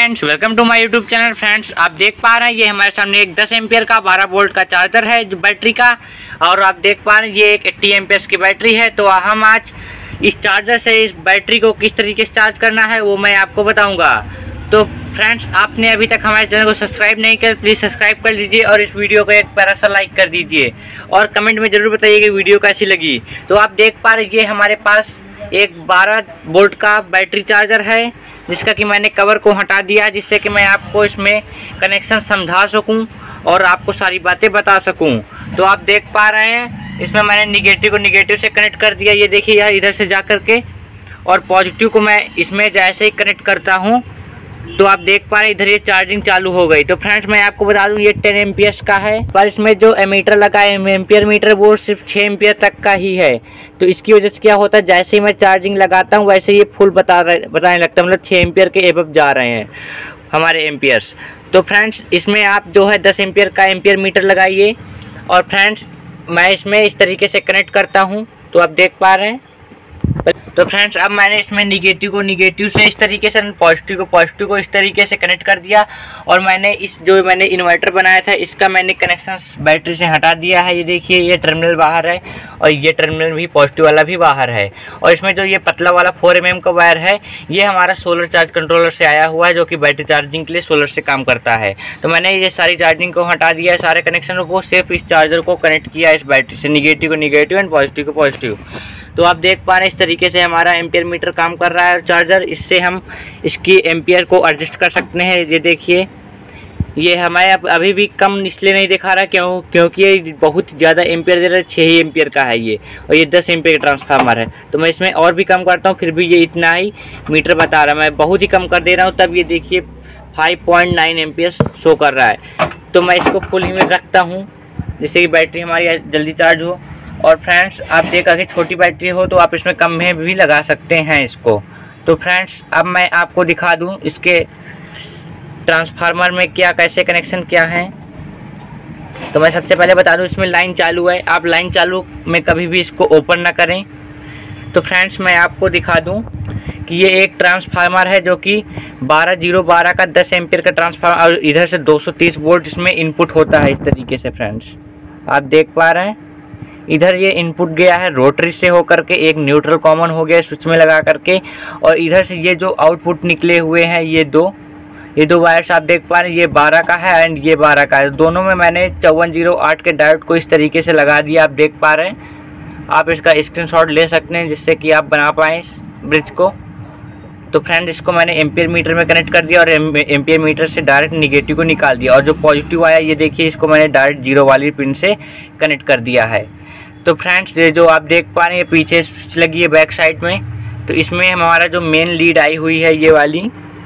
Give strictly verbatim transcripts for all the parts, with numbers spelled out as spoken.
Friends, welcome to my YouTube channel. Friends, आप देख पा रहे हैं ये हमारे सामने एक दस एम्पियर का बारह वोल्ट का चार्जर है जो बैटरी का, और आप देख पा रहे हैं ये एक अस्सी एम्पियर की बैटरी है। तो हम आज इस चार्जर से इस बैटरी को किस तरीके से चार्ज करना है वो मैं आपको बताऊंगा। तो फ्रेंड्स, आपने अभी तक हमारे चैनल को सब्सक्राइब नहीं किया, प्लीज़ सब्सक्राइब कर लीजिए और इस वीडियो को एक प्यारा सा लाइक कर दीजिए और कमेंट में ज़रूर बताइए कि वीडियो कैसी लगी। तो आप देख पा रहे ये हमारे पास एक बारह वोल्ट का बैटरी चार्जर है जिसका कि मैंने कवर को हटा दिया जिससे कि मैं आपको इसमें कनेक्शन समझा सकूं और आपको सारी बातें बता सकूं। तो आप देख पा रहे हैं इसमें मैंने निगेटिव को निगेटिव से कनेक्ट कर दिया। ये देखिए यार, इधर से जा कर के, और पॉजिटिव को मैं इसमें जैसे ही कनेक्ट करता हूं तो आप देख पा रहे हैं इधर ये चार्जिंग चालू हो गई। तो फ्रेंड्स, मैं आपको बता दूं ये टेन एम्पियर का है, पर इसमें जो एमीटर लगा है एम्पियर मीटर वो सिर्फ छः एम्पियर तक का ही है। तो इसकी वजह से क्या होता है, जैसे ही मैं चार्जिंग लगाता हूं वैसे ये फुल बता रहे बताने लगता है, मतलब छः एम्पियर के एबव जा रहे हैं हमारे एम्पियर्स। तो फ्रेंड्स, इसमें आप जो है दस एम्पियर का एम्पियर मीटर लगाइए। और फ्रेंड्स, मैं इसमें इस तरीके से कनेक्ट करता हूँ तो आप देख पा रहे हैं। तो फ्रेंड्स, अब मैंने इसमें निगेटिव को निगेटिव से इस तरीके से, पॉजिटिव को पॉजिटिव को इस तरीके से कनेक्ट कर दिया। और मैंने इस जो मैंने इन्वर्टर बनाया था इसका मैंने कनेक्शन बैटरी से हटा दिया है। ये देखिए ये टर्मिनल बाहर है और ये टर्मिनल भी पॉजिटिव वाला भी बाहर है। और इसमें जो ये पतला वाला फोर एम एम का वायर है ये हमारा सोलर चार्ज कंट्रोलर से आया हुआ है जो कि बैटरी चार्जिंग के लिए सोलर से काम करता है। तो मैंने ये सारी चार्जिंग को हटा दिया है, सारे कनेक्शनों को, सिर्फ इस चार्जर को कनेक्ट किया इस बैटरी से, निगेटिव को निगेटिव एंड पॉजिटिव को पॉजिटिव। तो आप देख पा रहे हैं इस तरीके से हमारा एम्पियर मीटर काम कर रहा है चार्जर। इससे हम इसकी एम्पियर को एडजस्ट कर सकते हैं। ये देखिए ये हमें अब अभी भी कम इसलिए नहीं दिखा रहा, क्यों क्योंकि ये बहुत ज़्यादा एम्पियर दे रहा है, छः ही एम्पियर का है ये, और ये दस एम्पियर का ट्रांसफार्मर है। तो मैं इसमें और भी कम करता हूँ फिर भी ये इतना ही मीटर बता रहा है। मैं बहुत ही कम कर दे रहा हूँ तब ये देखिए five point nine ampere show कर रहा है। तो मैं इसको फुल ही में रखता हूँ जिससे कि बैटरी हमारी जल्दी चार्ज हो। और फ्रेंड्स, आप देख अगर छोटी बैटरी हो तो आप इसमें कम में भी लगा सकते हैं इसको। तो फ्रेंड्स, अब मैं आपको दिखा दूं इसके ट्रांसफार्मर में क्या कैसे कनेक्शन क्या है। तो मैं सबसे पहले बता दूं इसमें लाइन चालू है, आप लाइन चालू में कभी भी इसको ओपन ना करें। तो फ्रेंड्स, मैं आपको दिखा दूं कि ये एक ट्रांसफार्मर है जो कि बारह जीरो बारह का दस एम्पियर का ट्रांसफार्मर, और इधर से दो सौ तीस वोल्ट इसमें इनपुट होता है इस तरीके से। फ्रेंड्स, आप देख पा रहे हैं इधर ये इनपुट गया है रोटरी से होकर के, एक न्यूट्रल कॉमन हो गया स्विच में लगा करके, और इधर से ये जो आउटपुट निकले हुए हैं ये दो ये दो वायर्स आप देख पा रहे हैं, ये बारह का है एंड ये बारह का है। दोनों में मैंने चौवन जीरो आठ के डायोड को इस तरीके से लगा दिया, आप देख पा रहे हैं। आप इसका स्क्रीनशॉट ले सकते हैं जिससे कि आप बना पाएँ इस ब्रिज को। तो फ्रेंड, इसको मैंने एम्पियर मीटर में कनेक्ट कर दिया और एम्पियर मीटर से डायरेक्ट निगेटिव को निकाल दिया, और जो पॉजिटिव आया ये देखिए इसको मैंने डायरेक्ट जीरो वाली पिन से कनेक्ट कर दिया है। तो फ्रेंड्स, ये जो आप देख पा रहे हैं पीछे स्विच लगी है बैक साइड में, तो इसमें हमारा जो मेन लीड आई हुई है ये वाली,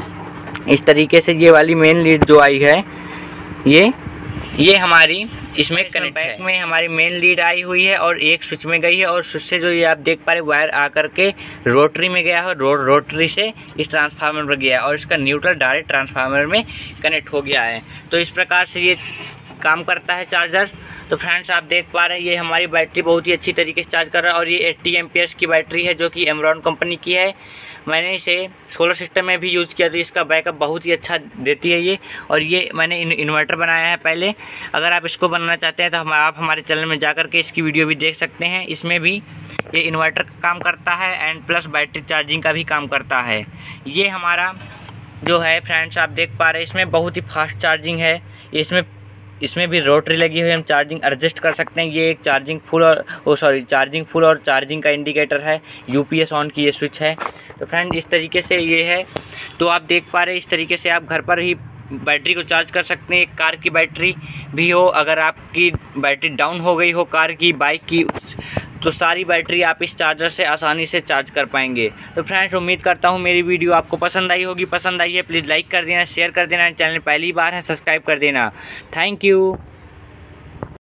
इस तरीके से ये वाली मेन लीड जो आई है ये ये हमारी इसमें कनेक्ट बैक में हमारी मेन लीड आई हुई है और एक स्विच में गई है, और स्विच से जो ये आप देख पा रहे वायर आकर के रोटरी में गया है, रो, रोटरी से इस ट्रांसफार्मर में गया है और इसका न्यूट्रल डायरेक्ट ट्रांसफार्मर में कनेक्ट हो गया है। तो इस प्रकार से ये काम करता है चार्जर। तो फ्रेंड्स, आप देख पा रहे हैं ये हमारी बैटरी बहुत ही अच्छी तरीके से चार्ज कर रहा है, और ये अस्सी एम्पियर्स की बैटरी है जो कि एमरॉन कंपनी की है। मैंने इसे सोलर सिस्टम में भी यूज़ किया तो इसका बैकअप बहुत ही अच्छा देती है ये। और ये मैंने इन, इन्वर्टर बनाया है पहले, अगर आप इसको बनाना चाहते हैं तो हम आप हमारे चैनल में जा कर के इसकी वीडियो भी देख सकते हैं। इसमें भी ये इन्वर्टर का काम करता है एंड प्लस बैटरी चार्जिंग का भी काम करता है। ये हमारा जो है फ्रेंड्स, आप देख पा रहे हैं इसमें बहुत ही फास्ट चार्जिंग है। इसमें इसमें भी रोटरी लगी हुई है, हम चार्जिंग एडजस्ट कर सकते हैं। ये एक चार्जिंग फुल और ओ सॉरी चार्जिंग फुल और चार्जिंग का इंडिकेटर है, यूपीएस ऑन की ये स्विच है। तो फ्रेंड, इस तरीके से ये है। तो आप देख पा रहे हैं इस तरीके से आप घर पर ही बैटरी को चार्ज कर सकते हैं। एक कार की बैटरी भी हो, अगर आपकी बैटरी डाउन हो गई हो कार की, बाइक की, तो सारी बैटरी आप इस चार्जर से आसानी से चार्ज कर पाएंगे। तो फ्रेंड्स, उम्मीद करता हूँ मेरी वीडियो आपको पसंद आई होगी। पसंद आई है प्लीज़ लाइक कर देना, शेयर कर देना, चैनल पहली बार है सब्सक्राइब कर देना। Thank you.